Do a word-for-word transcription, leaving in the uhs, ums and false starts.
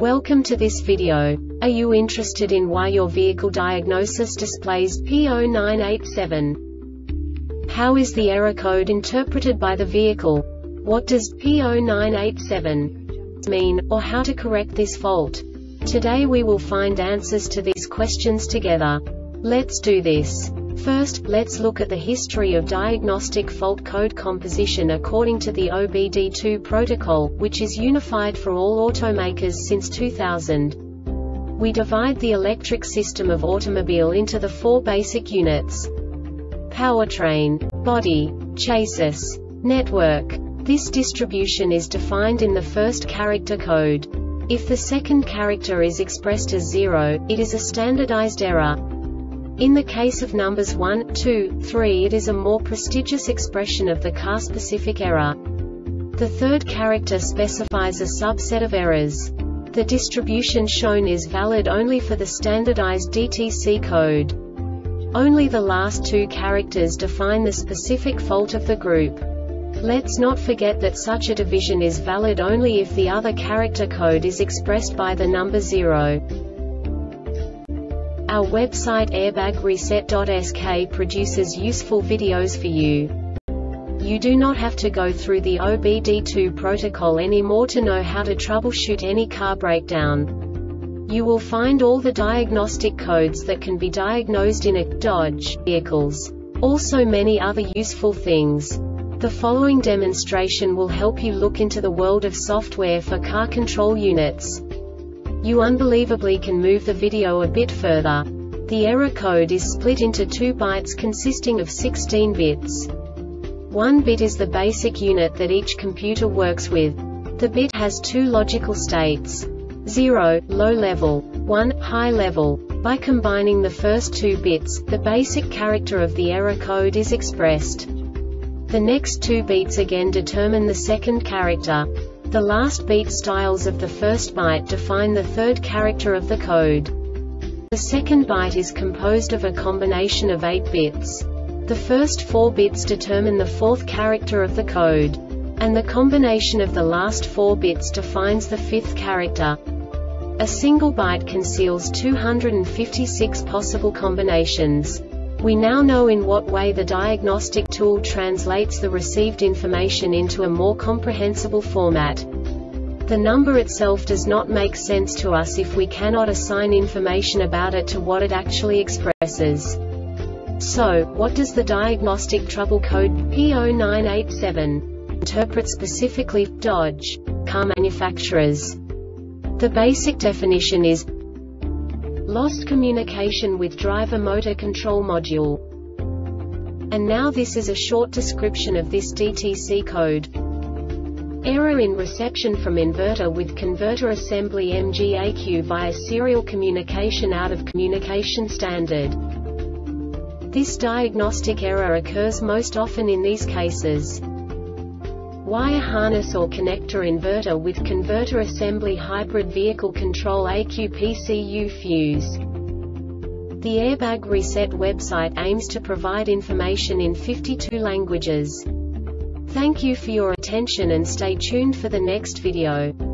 Welcome to this video. Are you interested in why your vehicle diagnosis displays P zero nine eight seven? How is the error code interpreted by the vehicle? What does P zero nine eight seven mean, or how to correct this fault? Today we will find answers to these questions together. Let's do this. First, let's look at the history of diagnostic fault code composition according to the O B D two protocol, which is unified for all automakers since two thousand. We divide the electric system of automobile into the four basic units: powertrain, body, chassis, network. This distribution is defined in the first character code. If the second character is expressed as zero, it is a standardized error. In the case of numbers one, two, three, it is a more prestigious expression of the car-specific error. The third character specifies a subset of errors. The distribution shown is valid only for the standardized D T C code. Only the last two characters define the specific fault of the group. Let's not forget that such a division is valid only if the other character code is expressed by the number zero. Our website airbag reset dot S K produces useful videos for you. You do not have to go through the O B D two protocol anymore to know how to troubleshoot any car breakdown. You will find all the diagnostic codes that can be diagnosed in a Dodge vehicles. Also many other useful things. The following demonstration will help you look into the world of software for car control units. You unbelievably can move the video a bit further. The error code is split into two bytes consisting of sixteen bits. One bit is the basic unit that each computer works with. The bit has two logical states: zero, low level, one, high level. By combining the first two bits, the basic character of the error code is expressed. The next two beats again determine the second character. The last beat styles of the first byte define the third character of the code. The second byte is composed of a combination of eight bits. The first four bits determine the fourth character of the code. And the combination of the last four bits defines the fifth character. A single byte conceals two hundred fifty-six possible combinations. We now know in what way the diagnostic tool translates the received information into a more comprehensible format. The number itself does not make sense to us if we cannot assign information about it to what it actually expresses. So, what does the diagnostic trouble code P zero nine eight seven interpret specifically for Dodge car manufacturers? The basic definition is lost communication with driver motor control module. And now this is a short description of this D T C code. Error in reception from inverter with converter assembly M G A Q via serial communication out of communication standard. This diagnostic error occurs most often in these cases: wire harness or connector inverter with converter assembly hybrid vehicle control A Q P C U fuse. The Airbag Reset website aims to provide information in fifty-two languages. Thank you for your attention and stay tuned for the next video.